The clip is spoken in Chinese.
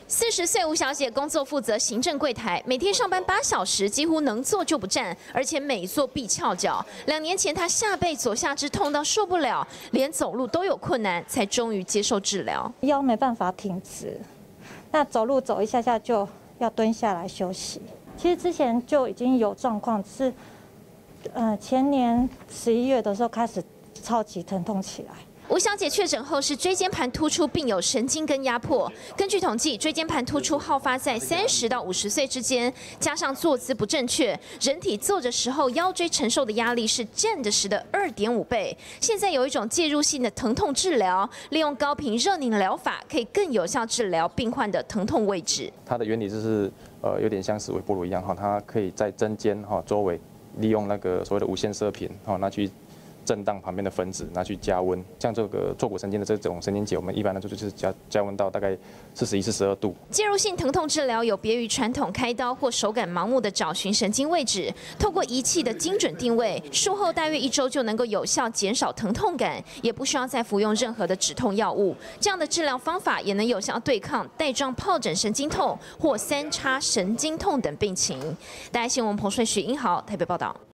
40岁吴小姐工作负责行政柜台，每天上班8小时，几乎能坐就不站，而且每坐必翘脚。2年前，她下背左下肢痛到受不了，连走路都有困难，才终于接受治疗。 腰没办法挺直，那走路走一下下就要蹲下来休息。其实之前就已经有状况，是前年11月的时候开始超级疼痛起来。 吴小姐确诊后是椎间盘突出，并有神经根压迫。根据统计，椎间盘突出好发在30到50岁之间，加上坐姿不正确，人体坐着时候腰椎承受的压力是站着时的2.5倍。现在有一种介入性的疼痛治疗，利用高频热凝疗法，可以更有效治疗病患的疼痛位置。 它的原理就是有点像是微波炉一样哈，它可以在针尖周围利用那个所谓的无线射频拿去震荡旁边的分子，拿去加温。像这个坐骨神经的这种神经节，我们一般来说就是加温到大概41、42度。 介入性疼痛治疗有别于传统开刀或手感盲目的找寻神经位置，透过仪器的精准定位，术后大约1周就能够有效减少疼痛感，也不需要再服用任何的止痛药物。这样的治疗方法也能有效对抗带状疱疹神经痛或3叉神经痛等病情。大家新闻彭顺、许英豪台北报道。